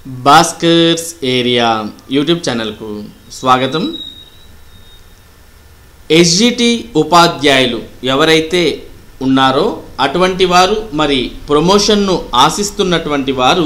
Bhaskar's area YouTube ఛానల్కు స్వాగతం. SGT ఉపాధ్యాయులు ఎవరైతే ఉన్నారో అటువంటి వారు మరి ప్రమోషన్ను ఆశిస్తున్నటువంటి వారు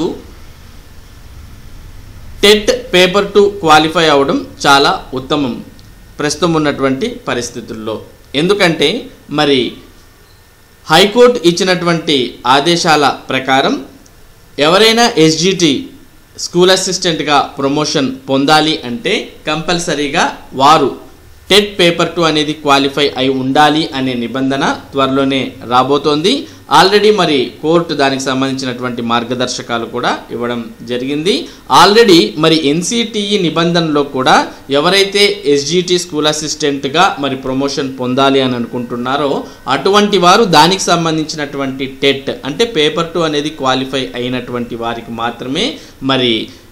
టెట్ పేపర్ 2 క్వాలిఫై అవ్వడం చాలా ఉత్తమం ప్రస్తుతం ఉన్నటువంటి పరిస్థితుల్లో. ఎందుకంటే మరి హైకోర్టు ఇచ్చినటువంటి ఆదేశాల ప్రకారం ఎవరైనా ఎస్జిటి స్కూల్ అసిస్టెంట్గా ప్రమోషన్ పొందాలి అంటే కంపల్సరీగా వారు టెట్ పేపర్ 2 అనేది క్వాలిఫై అయి ఉండాలి అనే నిబంధన త్వరలోనే రాబోతోంది. ఆల్రెడీ మరి కోర్టు దానికి సంబంధించినటువంటి మార్గదర్శకాలు కూడా ఇవ్వడం జరిగింది. ఆల్రెడీ మరి ఎన్సిటిఈ నిబంధనలో కూడా ఎవరైతే ఎస్జిటి స్కూల్ అసిస్టెంట్గా మరి ప్రమోషన్ పొందాలి అని అనుకుంటున్నారో అటువంటి వారు దానికి సంబంధించినటువంటి టెట్ అంటే పేపర్ 2 అనేది క్వాలిఫై అయినటువంటి వారికి మాత్రమే మరి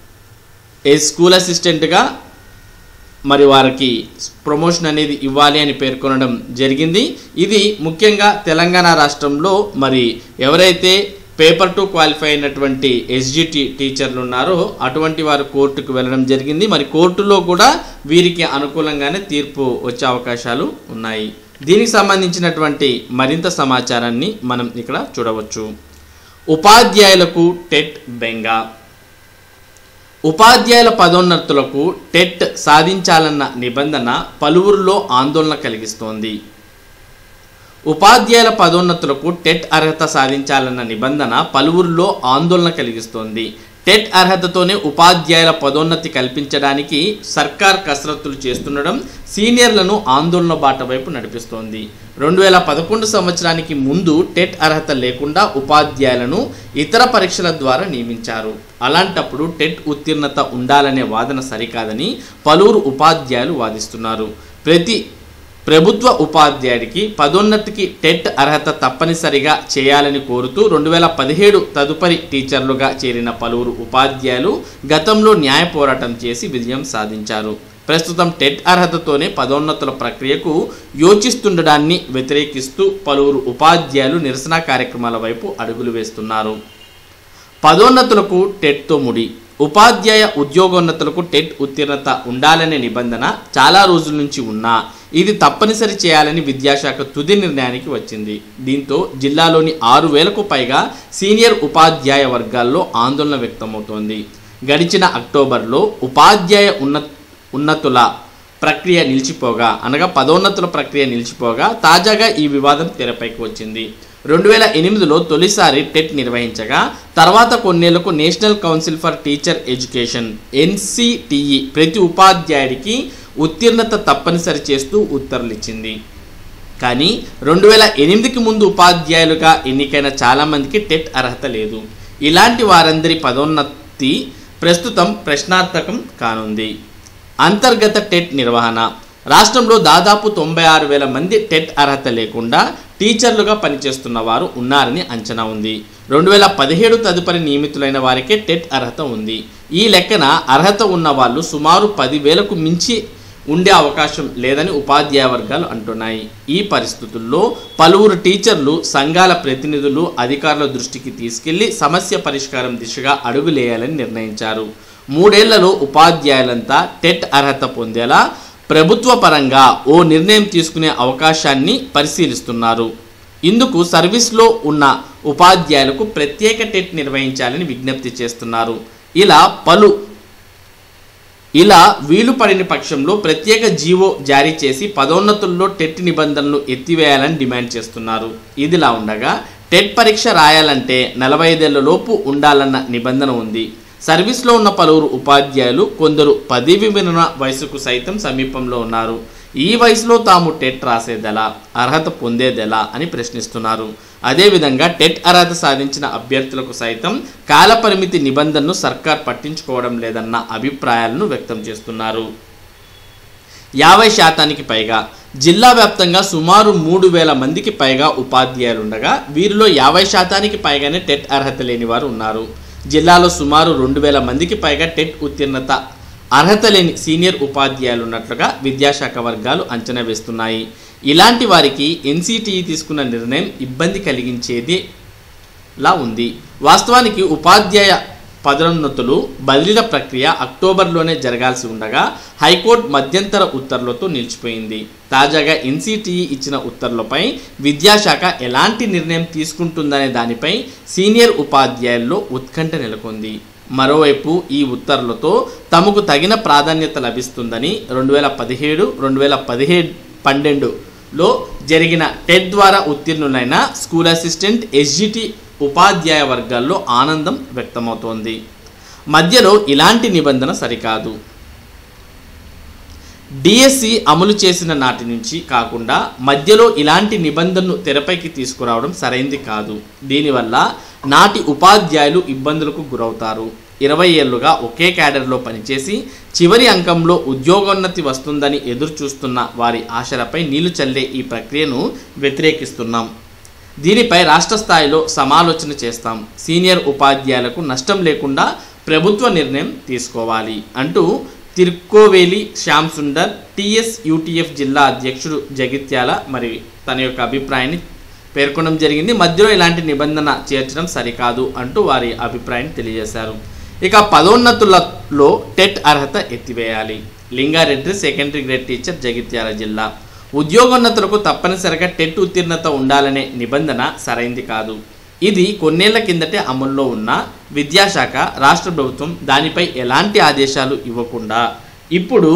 స్కూల్ అసిస్టెంట్గా మరి వారికి ప్రమోషన్ అనేది ఇవ్వాలి అని పేర్కొనడం జరిగింది. ఇది ముఖ్యంగా తెలంగాణ రాష్ట్రంలో మరి ఎవరైతే పేపర్ 2 క్వాలిఫై అయినటువంటి ఎస్జిటి టీచర్లు ఉన్నారో అటువంటి వారు కోర్టుకు వెళ్ళడం జరిగింది. మరి కోర్టులో కూడా వీరికి అనుకూలంగానే తీర్పు వచ్చే అవకాశాలు ఉన్నాయి. దీనికి సంబంధించినటువంటి మరింత సమాచారాన్ని మనం ఇక్కడ చూడవచ్చు. ఉపాధ్యాయులకు టెట్ బెంగా. ఉపాధ్యాయుల పదోన్నతులకు టెట్ సాధించాలన్న నిబంధన పలువురిలో ఆందోళన కలిగిస్తోంది. ఉపాధ్యాయుల పదోన్నతులకు టెట్ అర్హత సాధించాలన్న నిబంధన పలువురిలో ఆందోళన కలిగిస్తోంది. టెట్ అర్హతతోనే ఉపాధ్యాయుల పదోన్నతి కల్పించడానికి సర్కార్ కసరత్తులు చేస్తుండడం సీనియర్లను ఆందోళన బాట వైపు నడిపిస్తోంది. 2011 సంవత్సరానికి ముందు టెట్ అర్హత లేకుండా ఉపాధ్యాయులను ఇతర పరీక్షల ద్వారా నియమించారు. అలాంటప్పుడు టెట్ ఉత్తీర్ణత ఉండాలనే వాదన సరికాదని పలువురు ఉపాధ్యాయులు వాదిస్తున్నారు. ప్రతి ప్రభుత్వ ఉపాధ్యాయుడికి పదోన్నతికి టెట్ అర్హత తప్పనిసరిగా చేయాలని కోరుతూ 2017 తదుపరి టీచర్లుగా చేరిన పలువురు ఉపాధ్యాయులు గతంలో న్యాయ పోరాటం చేసి విజయం సాధించారు. ప్రస్తుతం టెట్ అర్హతతోనే పదోన్నతుల ప్రక్రియకు యోచిస్తుండడాన్ని వ్యతిరేకిస్తూ పలువురు ఉపాధ్యాయులు నిరసన కార్యక్రమాల వైపు అడుగులు వేస్తున్నారు. పదోన్నతులకు టెట్తో ముడి. ఉపాధ్యాయ ఉద్యోగోన్నతులకు టెట్ ఉత్తీర్ణత ఉండాలనే నిబంధన చాలా రోజుల నుంచి ఉన్నా ఇది తప్పనిసరి చేయాలని విద్యాశాఖ తుది నిర్ణయానికి వచ్చింది. దీంతో జిల్లాలోని 6,000కు పైగా సీనియర్ ఉపాధ్యాయ వర్గాల్లో ఆందోళన వ్యక్తమవుతోంది. గడిచిన అక్టోబర్లో ఉపాధ్యాయ ఉన్నతుల ప్రక్రియ నిలిచిపోగా అనగా పదోన్నతుల ప్రక్రియ నిలిచిపోగా తాజాగా ఈ వివాదం తెరపైకి వచ్చింది. 2008లో తొలిసారి టెట్ నిర్వహించగా తర్వాత కొన్నేళ్లకు national council for teacher education NCTE ప్రతి ఉపాధ్యాయుడికి ఉత్తీర్ణత తప్పనిసరి చేస్తూ ఉత్తర్వులు ఇచ్చింది. కానీ 2008కి ముందు ఉపాధ్యాయులుగా ఎన్నికైన చాలామందికి టెట్ అర్హత లేదు. ఇలాంటి వారందరి పదోన్నతి ప్రస్తుతం ప్రశ్నార్థకం కానుంది. అంతర్గత టెట్ నిర్వహణ. రాష్ట్రంలో దాదాపు 96,000 మంది టెట్ అర్హత లేకుండా టీచర్లుగా పనిచేస్తున్న వారు ఉన్నారని అంచనా ఉంది. 2017 తదుపరి నియమితులైన వారికే టెట్ అర్హత ఉంది. ఈ లెక్కన అర్హత ఉన్న వాళ్ళు సుమారు 10,000కు మించి ఉండే అవకాశం లేదని ఉపాధ్యాయ వర్గాలు అంటున్నాయి. ఈ పరిస్థితుల్లో పలువురు టీచర్లు సంఘాల ప్రతినిధులు అధికారుల దృష్టికి తీసుకెళ్లి సమస్య పరిష్కారం దిశగా అడుగులేయాలని నిర్ణయించారు. 3 ఏళ్లలో ఉపాధ్యాయులంతా టెట్ అర్హత పొందేలా ప్రభుత్వ పరంగా ఓ నిర్ణయం తీసుకునే అవకాశాన్ని పరిశీలిస్తున్నారు. ఇందుకు సర్వీస్లో ఉన్న ఉపాధ్యాయులకు ప్రత్యేక టెట్ నిర్వహించాలని విజ్ఞప్తి చేస్తున్నారు. ఇలా వీలు పడిన పక్షంలో ప్రత్యేక జీవో జారీ చేసి పదోన్నతుల్లో టెట్ నిబంధనలు ఎత్తివేయాలని డిమాండ్ చేస్తున్నారు. ఇదిలా ఉండగా టెట్ పరీక్ష రాయాలంటే 45 ఏళ్ల లోపు ఉండాలన్న నిబంధన ఉంది. సర్వీస్లో ఉన్న పలువురు ఉపాధ్యాయులు కొందరు పదవి విరమణ వయసుకు సైతం సమీపంలో ఉన్నారు. ఈ వయసులో తాము టెట్ రాసేదెలా, అర్హత పొందేదెలా అని ప్రశ్నిస్తున్నారు. అదేవిధంగా టెట్ అర్హత సాధించిన అభ్యర్థులకు సైతం కాలపరిమితి నిబంధనను సర్కార్ పట్టించుకోవడం లేదన్న అభిప్రాయాలను వ్యక్తం చేస్తున్నారు. 50% పైగా. జిల్లా వ్యాప్తంగా సుమారు 3,000 మందికి పైగా ఉపాధ్యాయులు ఉండగా వీరిలో 50% పైగానే టెట్ అర్హత లేని వారు ఉన్నారు. జిల్లాలో సుమారు 2,000 మందికి పైగా టెట్ ఉత్తీర్ణత అర్హత లేని సీనియర్ ఉపాధ్యాయులు ఉన్నట్లుగా విద్యాశాఖ వర్గాలు అంచనా వేస్తున్నాయి. ఇలాంటి వారికి ఎన్సిటిఈ తీసుకున్న నిర్ణయం ఇబ్బంది కలిగించేదిలా ఉంది. వాస్తవానికి ఉపాధ్యాయ పదోన్నతులు బదిలీల ప్రక్రియ అక్టోబర్లోనే జరగాల్సి ఉండగా హైకోర్టు మధ్యంతర ఉత్తర్వులతో నిలిచిపోయింది. తాజాగా ఎన్సిటిఈ ఇచ్చిన ఉత్తర్వులపై విద్యాశాఖ ఎలాంటి నిర్ణయం తీసుకుంటుందనే దానిపై సీనియర్ ఉపాధ్యాయుల్లో ఉత్కంఠ నెలకొంది. మరోవైపు ఈ ఉత్తర్వులతో తమకు తగిన ప్రాధాన్యత లభిస్తుందని 2017-2012లో జరిగిన టెట్ ద్వారా ఉత్తీర్ణులైన స్కూల్ అసిస్టెంట్, ఎస్జిటి ఉపాధ్యాయ వర్గాల్లో ఆనందం వ్యక్తమవుతోంది. మధ్యలో ఇలాంటి నిబంధన సరికాదు. డిఎస్సి అమలు చేసిన నాటి నుంచి కాకుండా మధ్యలో ఇలాంటి నిబంధనను తెరపైకి తీసుకురావడం సరైంది కాదు. దీనివల్ల నాటి ఉపాధ్యాయులు ఇబ్బందులకు గురవుతారు. 20 ఏళ్లుగా ఒకే క్యాడర్లో పనిచేసి చివరి అంకంలో ఉద్యోగోన్నతి వస్తుందని ఎదురు చూస్తున్న వారి ఆశలపై నీళ్లు చల్లే ఈ ప్రక్రియను వ్యతిరేకిస్తున్నాం. దీనిపై రాష్ట్ర స్థాయిలో సమాలోచన చేస్తాం. సీనియర్ ఉపాధ్యాయులకు నష్టం లేకుండా ప్రభుత్వ నిర్ణయం తీసుకోవాలి అంటూ తిరుక్కోవేలి శ్యామ్ సుందర్, టీఎస్యూటీఎఫ్ జిల్లా అధ్యక్షుడు జగిత్యాల మరి తన యొక్క అభిప్రాయాన్ని పేర్కొనడం జరిగింది. మధ్యలో ఇలాంటి నిబంధన చేర్చడం సరికాదు అంటూ వారి అభిప్రాయాన్ని తెలియజేశారు. ఇక పదోన్నతులలో టెట్ అర్హత ఎత్తివేయాలి. Lingareddy, secondary grade teacher, Jagtial జిల్లా. ఉద్యోగోన్నతులకు తప్పనిసరిగా టెట్ ఉత్తీర్ణత ఉండాలనే నిబంధన సరైంది కాదు. ఇది కొన్నేళ్ల కిందటే అమల్లో ఉన్న విద్యాశాఖ, రాష్ట్ర ప్రభుత్వం దానిపై ఎలాంటి ఆదేశాలు ఇవ్వకుండా ఇప్పుడు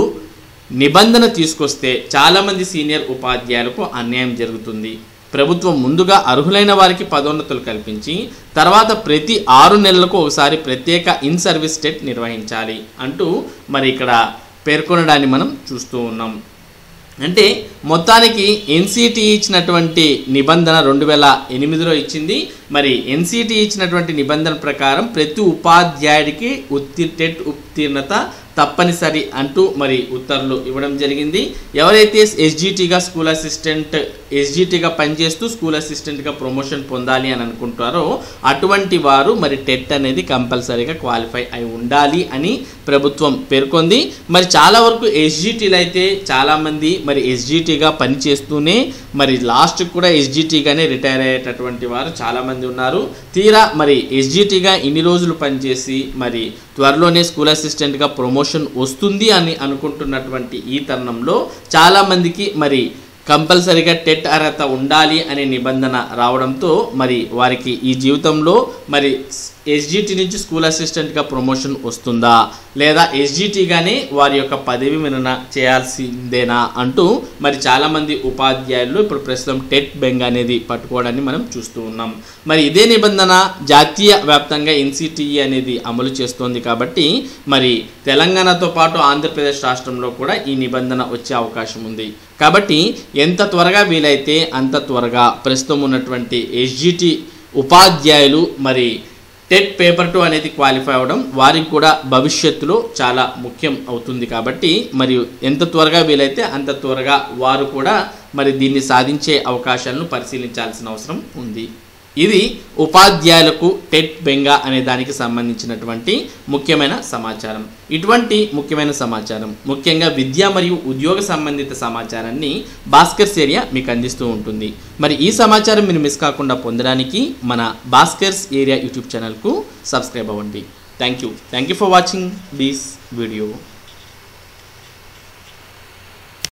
నిబంధన తీసుకొస్తే చాలామంది సీనియర్ ఉపాధ్యాయులకు అన్యాయం జరుగుతుంది. ప్రభుత్వం ముందుగా అర్హులైన వారికి పదోన్నతులు కల్పించి తర్వాత ప్రతి 6 నెలలకు ఒకసారి ప్రత్యేక ఇన్ సర్వీస్ టెట్ నిర్వహించాలి అంటూ మరి ఇక్కడ పేర్కొనడాన్ని మనం చూస్తూ ఉన్నాం. అంటే మొత్తానికి ఎన్సిటి ఇచ్చినటువంటి నిబంధన 2008లో ఇచ్చింది. మరి ఎన్సిటి ఇచ్చినటువంటి నిబంధన ప్రకారం ప్రతి ఉపాధ్యాయుడికి టెట్ ఉత్తీర్ణత తప్పనిసరి అంటూ మరి ఉత్తర్వులు ఇవ్వడం జరిగింది. ఎవరైతే ఎస్జిటిగా స్కూల్ అసిస్టెంట్, ఎస్జిటిగా పనిచేస్తూ స్కూల్ అసిస్టెంట్గా ప్రమోషన్ పొందాలి అని అనుకుంటారో అటువంటి వారు మరి టెట్ అనేది కంపల్సరీగా క్వాలిఫై అయి ఉండాలి అని ప్రభుత్వం పేర్కొంది. మరి చాలా వరకు ఎస్జిటీలు అయితే చాలామంది మరి ఎస్జిటిగా పనిచేస్తూనే మరి లాస్ట్ కూడా ఎస్జిటిగానే రిటైర్ అయ్యేటటువంటి వారు చాలామంది ఉన్నారు. తీరా మరి ఎస్జిటిగా ఇన్ని రోజులు పనిచేసి మరి త్వరలోనే స్కూల్ అసిస్టెంట్గా ప్రమోషన్ వస్తుంది అని అనుకుంటున్నటువంటి ఈ తరుణంలో చాలామందికి మరి కంపల్సరీగా టెట్ అర్హత ఉండాలి అనే నిబంధన రావడంతో మరి వారికి ఈ జీవితంలో మరి ఎస్జిటి నుంచి స్కూల్ అసిస్టెంట్గా ప్రమోషన్ వస్తుందా లేదా ఎస్జిటిగానే వారి యొక్క పదవి విరమణ చేయాల్సిందేనా అంటూ మరి చాలామంది ఉపాధ్యాయులు ఇప్పుడు ప్రస్తుతం టెట్ బెంగ అనేది పట్టుకోవడాన్ని మనం చూస్తూ ఉన్నాం. మరి ఇదే నిబంధన జాతీయ వ్యాప్తంగా ఎన్సిటిఈ అనేది అమలు చేస్తోంది కాబట్టి మరి తెలంగాణతో పాటు ఆంధ్రప్రదేశ్ రాష్ట్రంలో కూడా ఈ నిబంధన వచ్చే అవకాశం ఉంది. కాబట్టి ఎంత త్వరగా వీలైతే అంత త్వరగా ప్రస్తుతం ఉన్నటువంటి ఎస్జిటి ఉపాధ్యాయులు మరి టెట్ పేపర్ 2 అనేది క్వాలిఫై అవ్వడం వారికి కూడా భవిష్యత్తులో చాలా ముఖ్యం అవుతుంది. కాబట్టి మరియు ఎంత త్వరగా వీలైతే అంత త్వరగా వారు కూడా మరి దీన్ని సాధించే అవకాశాలను పరిశీలించాల్సిన అవసరం ఉంది. ఇది ఉపాధ్యాయులకు టెట్ బెంగ అనే దానికి సంబంధించినటువంటి ముఖ్యమైన సమాచారం. ఇటువంటి ముఖ్యమైన సమాచారం ముఖ్యంగా విద్య మరియు ఉద్యోగ సంబంధిత సమాచారాన్ని భాస్కర్స్ ఏరియా మీకు అందిస్తూ ఉంటుంది. మరి ఈ సమాచారం మీరు మిస్ కాకుండా పొందడానికి మన భాస్కర్స్ ఏరియా యూట్యూబ్ ఛానల్కు సబ్స్క్రైబ్ అవ్వండి. Thank you for watching this video.